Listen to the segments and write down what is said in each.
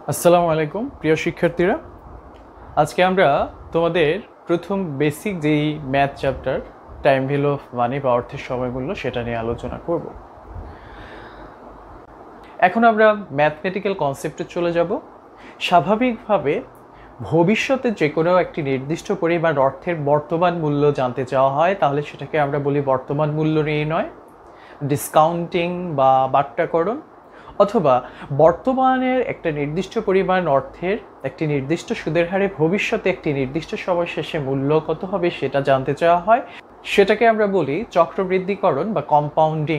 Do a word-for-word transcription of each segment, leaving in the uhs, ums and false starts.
আসসালামু আলাইকুম প্রিয় শিক্ষার্থীরা, আজকে আমরা তোমাদের প্রথম বেসিক যেই math chapter time value of money বা অর্থের সময়মূল্য সেটা নিয়ে আলোচনা করব। এখন আমরা ম্যাথমেটিক্যাল কনসেপ্টে চলে যাব। স্বাভাবিকভাবে ভবিষ্যতে যে কোনো একটি নির্দিষ্ট পরিমাণ অর্থের বর্তমান মূল্য জানতে চাওয়া হয়, তাহলে সেটাকে আমরা বলি বর্তমান মূল্য নির্ণয়, ডিসকাউন্টিং বা বাট্টাকরণ, অথবা বর্তমানের একটা নির্দিষ্ট পরিমাণ অর্থের একটি নির্দিষ্ট সুদের হারে ভবিষ্যতে একটি নির্দিষ্ট সময় শেষে মূল্য কত হবে সেটা জানতে চাওয়া হয়। সেটাকে আমরা বলি চক্রবৃদ্ধিকরণ বা কম্পাউন্ডিং।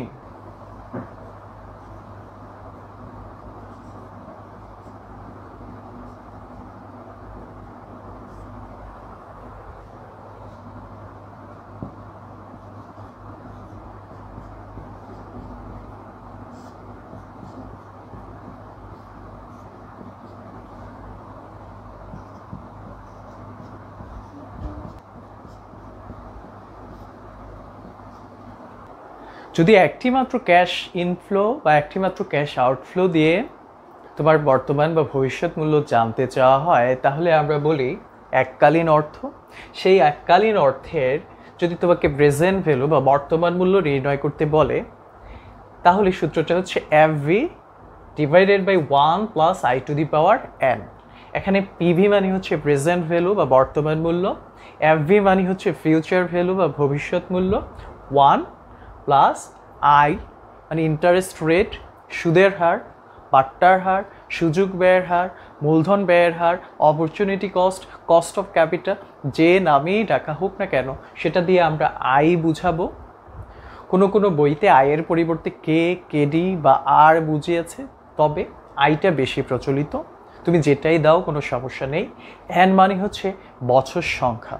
যদি একটি মাত্র ক্যাশ ইনফ্লো বা একটি মাত্র ক্যাশ আউটফ্লো দিয়ে তোমার বর্তমান বা ভবিষ্যৎ মূল্য জানতে চাওয়া হয়, তাহলে আমরা বলি এককালীন অর্থ। সেই এককালীন অর্থের যদি তোমাকে প্রেজেন্ট ভ্যালু বা বর্তমান মূল্য নির্ণয় করতে বলে, তাহলে সূত্রটা হচ্ছে F V divided by one plus I to the power N. এখানে পিভি মানে হচ্ছে প্রেজেন্ট ভ্যালু বা বর্তমান মূল্য, এফ ভি মানে হচ্ছে ফিউচার ভ্যালু বা ভবিষ্যৎ মূল্য, ওয়ান প্লাস আই মানে ইন্টারেস্ট রেট, সুদের হার, বাট্টার হার, সুযোগ ব্যয়ের হার, মূলধন ব্যয়ের হার, opportunity cost, cost of capital, যে নামেই ডাকা হোক না কেন সেটা দিয়ে আমরা আই বুঝাবো। কোনো কোনো বইতে আয়ের পরিবর্তে কে, কেডি বা আর বুঝিয়েছে, তবে আইটা বেশি প্রচলিত। তুমি যেটাই দাও কোনো সমস্যা নেই। এন মানে হচ্ছে বছর সংখ্যা।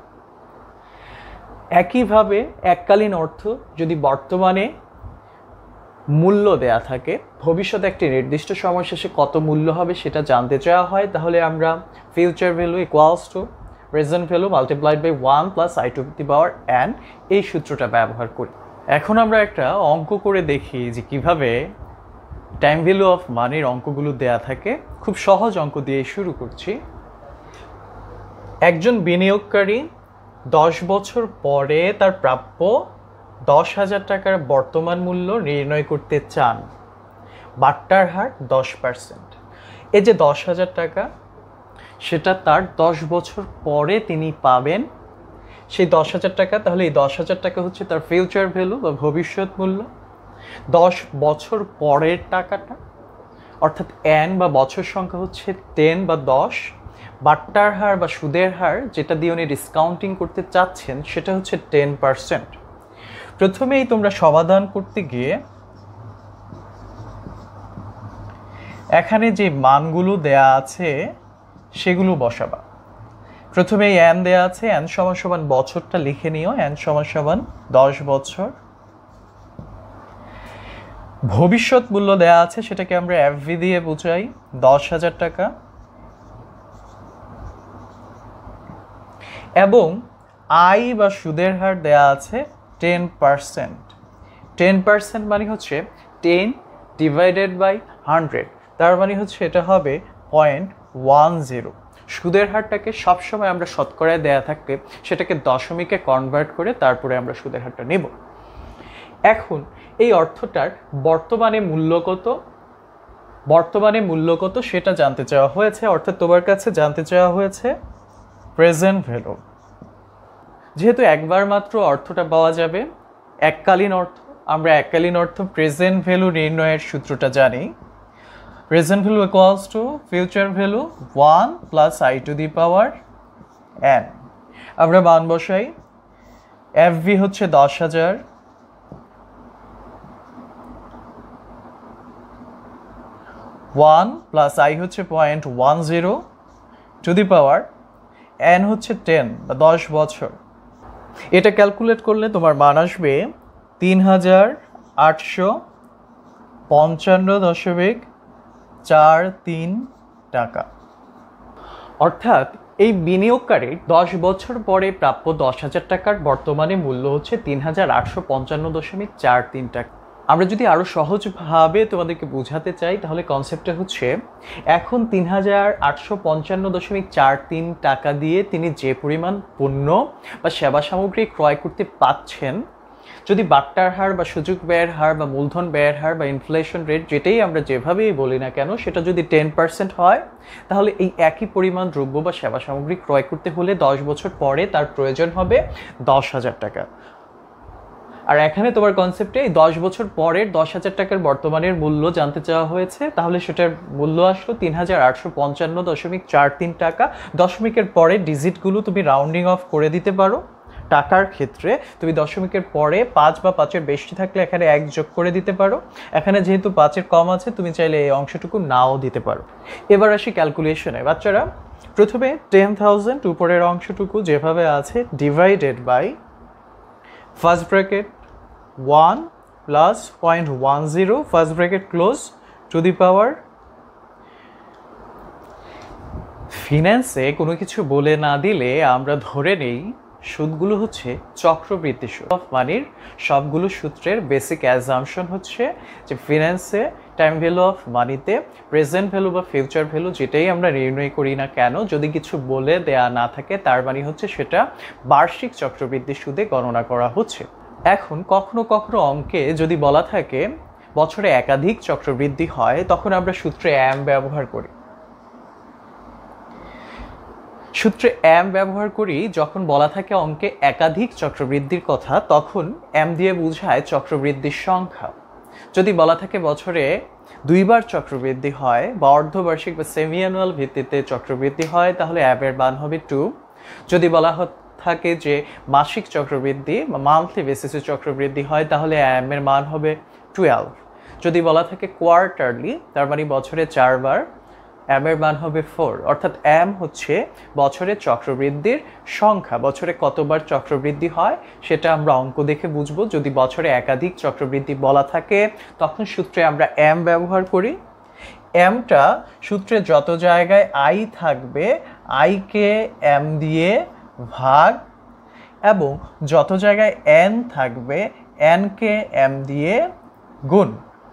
একইভাবে এককালীন অর্থ যদি বর্তমানে মূল্য দেয়া থাকে, ভবিষ্যতে একটি নির্দিষ্ট সময় শেষে কত মূল্য হবে সেটা জানতে চাওয়া হয়, তাহলে আমরা future value equals to present value multiplied by one plus I to the power N, এই সূত্রটা ব্যবহার করি। এখন আমরা একটা অঙ্ক করে দেখি যে কিভাবে টাইম ভ্যালু অফ মানির অঙ্কগুলো দেয়া থাকে। খুব সহজ অঙ্ক দিয়ে শুরু করছি। একজন বিনিয়োগকারী দশ বছর পরে তার প্রাপ্য দশ হাজার টাকার বর্তমান মূল্য নির্ণয় করতে চান। বাট্টার হার দশ পার্সেন্ট। এই যে দশ হাজার টাকা, সেটা তার দশ বছর পরে তিনি পাবেন। সেই দশ হাজার টাকা, তাহলে এই দশ হাজার টাকা হচ্ছে তার ফিউচার ভ্যালু বা ভবিষ্যৎ মূল্য। দশ বছর পরের টাকাটা অর্থাৎ এন বা বছর সংখ্যা হচ্ছে টেন বা দশ। বাট্টার হার বা সুদের হার যেটা দিয়ে উনি ডিসকাউন্টিং করতে চাচ্ছেন সেটা হচ্ছে টেন পার্সেন্ট। প্রথমেই তোমরা সমাধান করতে গিয়ে এখানে যে মানগুলো দেয়া আছে সেগুলো বসাবা। প্রথমে এন দেয়া আছে, এন সমান সমান বছরটা লিখে নিও, এন সমান সমান দশ বছর। ভবিষ্যৎ মূল্য দেয়া আছে, সেটাকে আমরা এফভি দিয়ে বোঝাই, দশ হাজার টাকা। এবং আই বা সুদের হার দেয়া আছে টেন পার্সেন্ট। টেন পার্সেন্ট মানে হচ্ছে টেন ডিভাইডেড বাই হান্ড্রেড, তার মানে হচ্ছে এটা হবে পয়েন্ট ওয়ান জিরো। সুদের হারটাকে সবসময় আমরা শতকরায় দেয়া থাকলে সেটাকে দশমিকে কনভার্ট করে তারপরে আমরা সুদের হারটা নেব। এখন এই অর্থটার বর্তমানে মূল্য কত, বর্তমানে মূল্য কত সেটা জানতে চাওয়া হয়েছে, অর্থাৎ তোমার কাছে জানতে চাওয়া হয়েছে প্রেজেন্ট ভ্যালু। যেহেতু একবার মাত্র অর্থটা পাওয়া যাবে এককালীন অর্থ, আমরা এককালীন অর্থ প্রেজেন্ট ভ্যালু নির্ণয়ের সূত্রটা জানি। Present value equals to future value one plus I to the power N. আমরা মান বসাই। এফ ভি হচ্ছে দশ হাজার, ওয়ান প্লাস আই হচ্ছে point one zero to the power N হচ্ছে টেন বা দশ বছর। এটা ক্যালকুলেট করলে তোমার মান আসবে তিন হাজার আটশো পঞ্চান্ন দশমিক চার তিন টাকা। অর্থাৎ এই বিনিয়োগকারীর দশ বছর পরে প্রাপ্য দশ হাজার টাকার বর্তমানে মূল্য হচ্ছে তিন হাজার আটশো পঞ্চান্ন দশমিক চার তিন টাকা। আমরা যদি আরও সহজভাবে তোমাদেরকে বোঝাতে চাই তাহলে কনসেপ্টটা হচ্ছে, এখন তিন হাজার আটশো পঞ্চান্ন দশমিক চার তিন টাকা দিয়ে তিনি যে পরিমাণ পণ্য বা সেবা সামগ্রী ক্রয় করতে পাচ্ছেন, যদি বাট্টার হার বা সুযোগ ব্যয়ের হার বা মূলধন ব্যয়ের হার বা ইনফ্লেশন রেট যেটাই আমরা যেভাবেই বলি না কেন সেটা যদি টেন পার্সেন্ট হয়, তাহলে এই একই পরিমাণ দ্রব্য বা সেবা সামগ্রী ক্রয় করতে হলে দশ বছর পরে তার প্রয়োজন হবে দশ হাজার টাকা। আর এখানে তোমার কনসেপ্টে এই দশ বছর পরের দশ হাজার টাকার বর্তমানের মূল্য জানতে চাওয়া হয়েছে, তাহলে সেটার মূল্য আসলো তিন হাজার আটশো পঞ্চান্ন দশমিক চার তিন টাকা। দশমিকের পরে ডিজিটগুলো তুমি রাউন্ডিং অফ করে দিতে পারো। টাকার ক্ষেত্রে তুমি দশমিকের পরে পাঁচ বা পাঁচের বেশি থাকলে এখানে এক যোগ করে দিতে পারো। এখানে যেহেতু পাঁচের কম আছে তুমি চাইলে এই অংশটুকু নাও দিতে পারো। এবার আসি ক্যালকুলেশনে। বাচ্চারা, প্রথমে টেন থাউজেন্ড উপরের অংশটুকু যেভাবে আছে divided by first bracket one plus point one zero first bracket close to the power. ফিন্যান্সে কোনো কিছু বলে না দিলে আমরা ধরে নেই সুদগুলো হচ্ছে চক্রবৃদ্ধি সুদ। অফ মানির সবগুলো সূত্রের বেসিক অ্যাজাম্পশন হচ্ছে যে ফিন্যান্সে টাইম ভ্যালু অফ মানিতে প্রেজেন্ট ভ্যালু বা ফিউচার ভ্যালু যেটাই আমরা নির্ণয় করি না কেন, যদি কিছু বলে দেয়া না থাকে তার মানে হচ্ছে সেটা বার্ষিক চক্রবৃদ্ধি সুদে গণনা করা হচ্ছে। এখন কখনো কখনো অঙ্কে যদি বলা থাকে বছরে একাধিক চক্রবৃদ্ধি হয়, তখন আমরা সূত্রে এম ব্যবহার করি। সূত্রে এম ব্যবহার করি যখন বলা থাকে অঙ্কে একাধিক চক্রবৃদ্ধির কথা, তখন এম দিয়ে বোঝায় চক্রবৃদ্ধির সংখ্যা। যদি বলা থাকে বছরে দুইবার চক্রবৃদ্ধি হয় বা অর্ধবার্ষিক বা সেমি অ্যানুয়াল ভিত্তিতে চক্রবৃদ্ধি হয়, তাহলে এমের মান হবে টু। যদি বলা থাকে যে মাসিক চক্রবৃদ্ধি বা মান্থলি বেসিসে চক্রবৃদ্ধি হয়, তাহলে এম এর মান হবে টুয়েলভ। যদি বলা থাকে কোয়ার্টারলি, তার মানে বছরে চারবার, এম এর মান হবে ফোর। অর্থাৎ এম হচ্ছে বছরের চক্রবৃদ্ধির সংখ্যা, বছরে কতবার চক্রবৃদ্ধি হয় সেটা আমরা অঙ্ক দেখে বুঝবো। যদি বছরে একাধিক চক্রবৃদ্ধি বলা থাকে তখন সূত্রে আমরা এম ব্যবহার করি। এমটা সূত্রে যত জায়গায় আই থাকবে আইকে এম দিয়ে ভাগ, এবং যত জায়গায় এন থাকবে এনকে এম দিয়ে গুণ।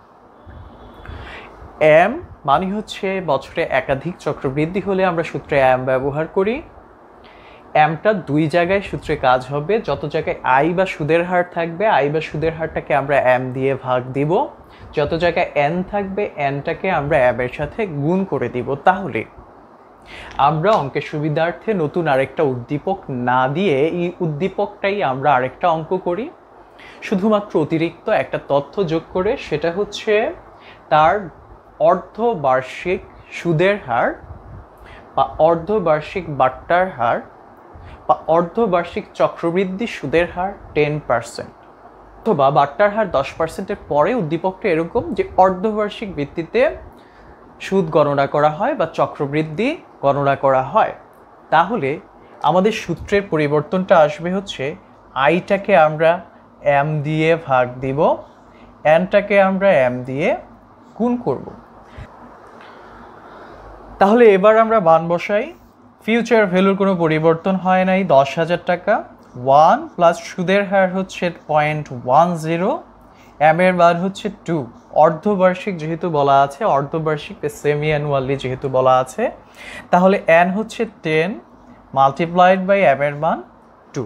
এম মানে হচ্ছে বছরে একাধিক চক্রবৃদ্ধি হলে আমরা সূত্রে এম ব্যবহার করি। এমটা দুই জায়গায় সূত্রে কাজ হবে, যত জায়গায় আই বা সুদের হার থাকবে আই বা সুদের হারটাকে আমরা এম দিয়ে ভাগ দিব, যত জায়গায় এন থাকবে এনটাকে আমরা এম এর সাথে গুণ করে দিব। তাহলে আমরা অঙ্কের সুবিধার্থে নতুন আরেকটা উদ্দীপক না দিয়ে এই উদ্দীপকটাই আমরা আরেকটা অঙ্ক করি, শুধুমাত্র অতিরিক্ত একটা তথ্য যোগ করে, সেটা হচ্ছে তার অর্ধবার্ষিক সুদের হার বা অর্ধবার্ষিক বাট্টার হার বা অর্ধবার্ষিক চক্রবৃদ্ধি সুদের হার টেন পার্সেন্ট, অথবা বাট্টার হার দশ পার্সেন্টের পরে উদ্দীপকটা এরকম যে অর্ধবার্ষিক ভিত্তিতে সুদ গণনা করা হয় বা চক্রবৃদ্ধি গণনা করা হয়। তাহলে আমাদের সূত্রের পরিবর্তনটা আসবে হচ্ছে আইটাকে আমরা এম দিয়ে ভাগ দিব, এনটাকে আমরা এম দিয়ে গুণ করব। তাহলে এবার আমরা মান বসাই। ফিউচার ভ্যালুর কোনো পরিবর্তন হয় নাই, দশ হাজার টাকা। ওয়ান প্লাস সুদের হার হচ্ছে পয়েন্ট ওয়ান জিরো, এম এর মান হচ্ছে টু। অর্ধবার্ষিক যেহেতু বলা আছে, অর্ধবার্ষিক সেমি অ্যানুয়ালি যেহেতু বলা আছে, তাহলে এন হচ্ছে টেন মাল্টিপ্লাইড বাই এম এর মান টু।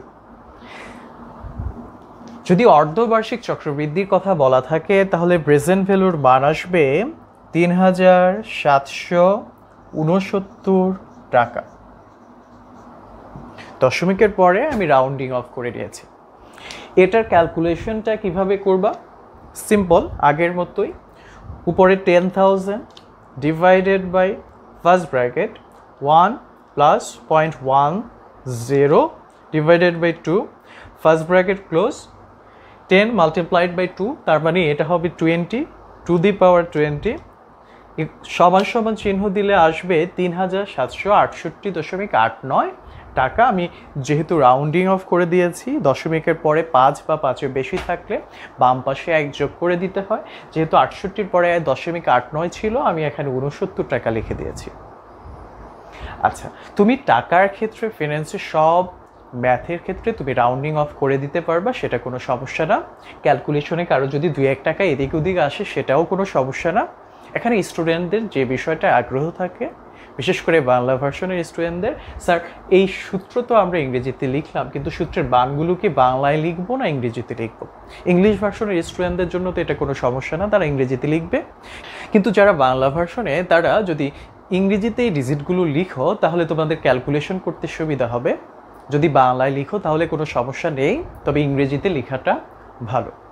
যদি অর্ধবার্ষিক চক্রবৃদ্ধির কথা বলা থাকে তাহলে প্রেজেন্ট ভ্যালুর মান আসবে তিন হাজার সাতশো উনসত্তর টাকা। দশমিকের পরে আমি রাউন্ডিং অফ করে দিয়েছি। এটার ক্যালকুলেশনটা কিভাবে করবা? সিম্পল, আগের মতোই। উপরে ten thousand divided by first bracket one plus point one zero divided by two first bracket close, ten multiplied by two, তার মানে এটা হবে twenty to the power twenty. সমান সমান চিহ্ন দিলে আসবে তিন হাজার সাতশো আটষট্টি দশমিক আট নয় টাকা। আমি যেহেতু রাউন্ডিং অফ করে দিয়েছি, দশমিকের পরে পাঁচ বা পাঁচের বেশি থাকলে বাম পাশে এক যোগ করে দিতে হয়। যেহেতু আটষট্টির পরে দশমিক আট নয় ছিল, আমি এখানে উনসত্তর টাকা লিখে দিয়েছি। আচ্ছা, তুমি টাকার ক্ষেত্রে ফিন্যান্সের সব ম্যাথের ক্ষেত্রে তুমি রাউন্ডিং অফ করে দিতে পারবা, সেটা কোনো সমস্যা না। ক্যালকুলেশনে কারো যদি দুই এক টাকা এদিক ওদিক আসে সেটাও কোনো সমস্যা না। এখানে স্টুডেন্টদের যে বিষয়টা আগ্রহ থাকে, বিশেষ করে বাংলা ভার্সনের স্টুডেন্টদের, স্যার এই সূত্র তো আমরা ইংরেজিতে লিখলাম, কিন্তু সূত্রের বানগুলো কি বাংলায় লিখবো না ইংরেজিতে লিখবো? ইংলিশ ভার্সনের স্টুডেন্টদের জন্য তো এটা কোনো সমস্যা না, তারা ইংরেজিতে লিখবে। কিন্তু যারা বাংলা ভার্সনে, তারা যদি ইংরেজিতে এই ডিজিটগুলো লিখো তাহলে তোমাদের ক্যালকুলেশন করতে সুবিধা হবে। যদি বাংলায় লিখো তাহলে কোনো সমস্যা নেই, তবে ইংরেজিতে লেখাটা ভালো।